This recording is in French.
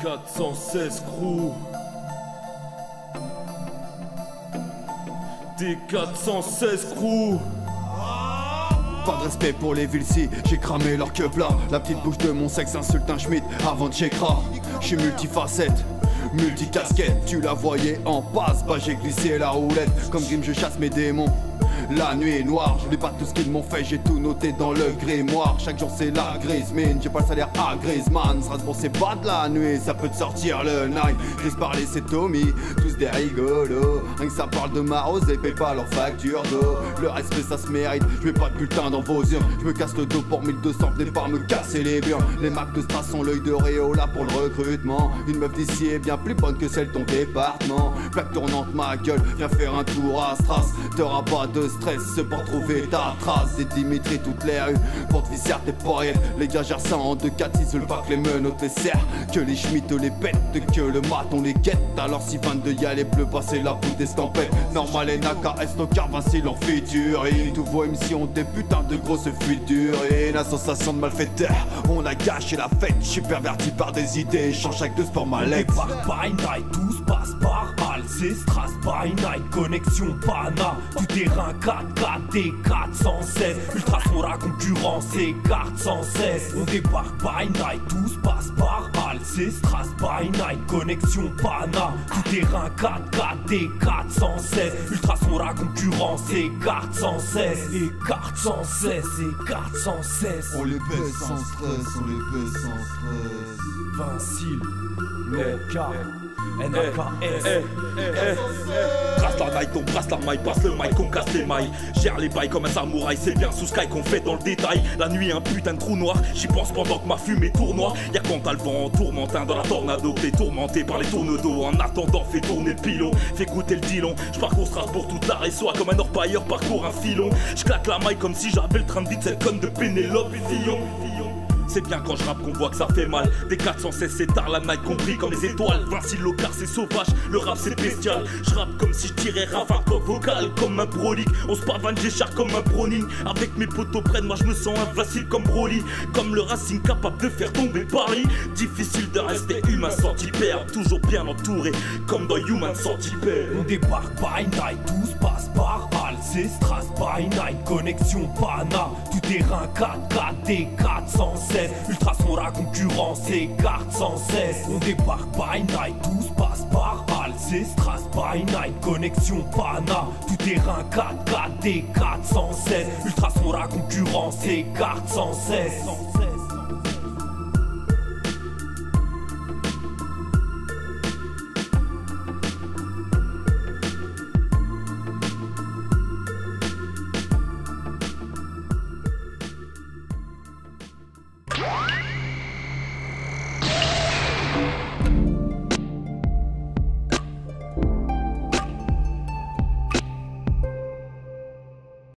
T416 crew. T416 crew. Pas de respect pour les villes si j'ai cramé leur queue plat. La petite bouche de mon sexe insulte un Schmitt avant de Chekra. J'suis multifacette, multicasquette. Tu la voyais en passe, bah j'ai glissé la roulette. Comme Grimm je chasse mes démons. La nuit est noire, j'oublie pas tout ce qu'ils m'ont fait, j'ai tout noté dans le grimoire. Chaque jour c'est la grise mine, j'ai pas le salaire à Griezmann. Strasbourg c'est pas de la nuit, ça peut te sortir le night. Grise parler c'est Tommy, tous des rigolos. Rien que ça parle de Marose et paye pas leur facture d'eau. Le respect ça se mérite, je mets pas de bulletin dans vos urnes. Je me casse le dos pour 1200, venez pas me casser les burnes. Les marques de strass sont l'œil de Réo là pour le recrutement. Une meuf d'ici est bien plus bonne que celle de ton département. Plaque tournante ma gueule, viens faire un tour à Stras. T'auras pas de stress pour trouver ta trace. Des Dimitri toutes les rues pour te visser tes poiriers. Les gars gèrent ça en 2-4, ils veulent pas que les menottes les serrent. Que les Schmitt les pètent, que le mat on les guette. Alors si 22 y a les bleus, passer la poudre d'estampette. Normal et NKS, nos cars Vincile en featuring. Tous vos MC ont des putains de grosses featuring. La sensation de malfaiteur, on a gâché la fête. Je suis perverti par des idées, change chaque deux sport ma lettre. By night, tout se passe par balle. C'est Stras by night, connexion Pana. Tout terrain 4K, T416. Ultra son la concurrence écarte sans cesse. On débarque by night, tout se passe par balle. C'est Stras by night, connexion Pana. Tout terrain 4K, T416. Ultra son la concurrence écarte sans cesse. Écarte sans cesse, écarte sans cesse. On les baisse sans stress, on les baisse sans stress. Vincile, Loka, NKS. Brasse la night, on brasse la maille, passe le mic, on casse les mailles. Gère les bails comme un samouraï, c'est bien sous sky qu'on fait dans le détail. La nuit un putain de trou noir, j'y pense pendant que ma fumée tournoie. Y'a quand t'as le vent tourmentin dans la tornado, t'es tourmenté par les tourneaux. En attendant, fais tourner le pilon, fais goûter le dilon. J'parcours Strasbourg toute la réseau, comme un orpailleur parcours un filon. J'claque la maille comme si j'avais le train de vie de cette conne de Pénélope Fillon. C'est bien quand je rappe qu'on voit que ça fait mal. Des 416 c'est tard, la night compris comme les étoiles. Vincile Locar c'est sauvage, le rap c'est bestial. Je rappe comme si je tirais Rafa vocal comme un prolique. On se pavane, j'écharpe comme un Browning. Avec mes potos près de moi je me sens invincible comme Broly. Comme le Racing capable de faire tomber Paris. Difficile de rester humain sans t'y perdre. Toujours bien entouré comme dans Human Centipede. On débarque by night, tout se passe par balle. C'est Stras by night, connexion Pana. Tout terrain 4K, T416. Ultra son la concurrence écarte sans cesse. On débarque by night, tout se passe par balle. C'est Stras by night, connexion Pana. Tout terrain 4K, T416. Ultra son la concurrence écarte sans cesse.